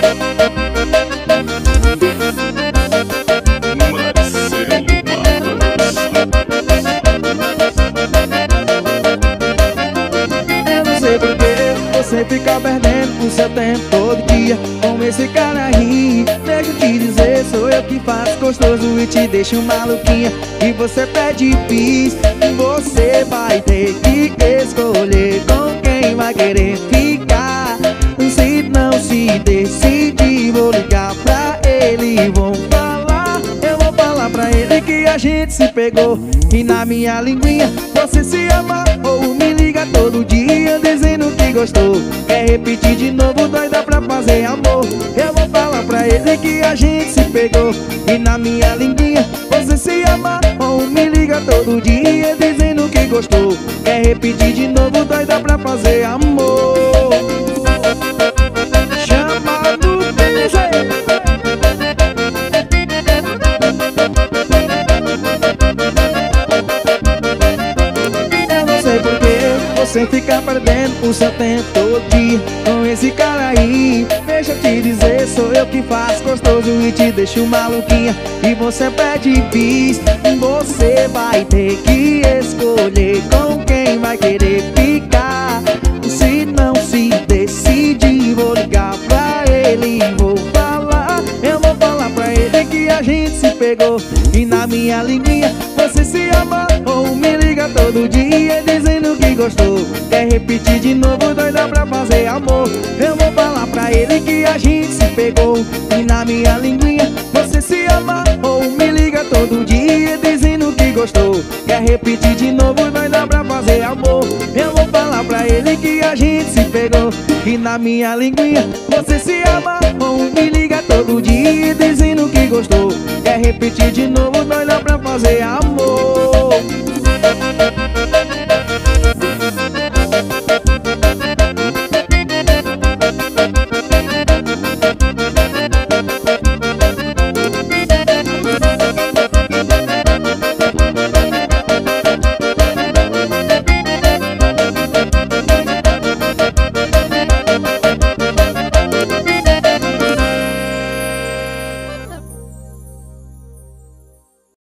Eu não sei porque você fica perdendo o seu tempo todo dia com esse cara aí. Deixa eu te dizer, sou eu que faço gostoso e te deixo maluquinha. E você pede bis, você vai ter que escolher com quem vai querer ficar. Se não se decidir, vou ligar pra ele e vou falar. Eu vou falar pra ele que a gente se pegou e na minha linguinha você se ama. Ou me liga todo dia dizendo que gostou, quer repetir de novo, doida pra fazer amor. Eu vou falar pra ele que a gente se pegou e na minha linguinha você se ama. Ou me liga todo dia dizendo que gostou, quer repetir de novo, doida pra fazer amor. Chamado PG. Eu não sei porque você fica perdendo o seu tempo todo dia com esse cara aí. Deixa eu te dizer, sou eu que faço gostoso e te deixo maluquinha. E você pede bis, você vai ter que escolher com quem vai querer ficar. Se não se decidir, vou ligar pra ele e vou falar. Eu vou falar pra ele que a gente se pegou e na minha linguinha você se ama. Ou me liga todo dia dizendo que gostou, quer repetir de novo, doida pra fazer amor. Eu vou falar pra ele que a gente se pegou e na minha linguinha você se ama. Ou me liga todo dia dizendo que gostou, quer repetir de novo, doida pra fazer amor. Eu vou falar pra ele que a gente se pegou e na minha linguinha você se ama. Ou me liga todo dia dizendo que gostou, quer repetir de novo, doida pra fazer amor.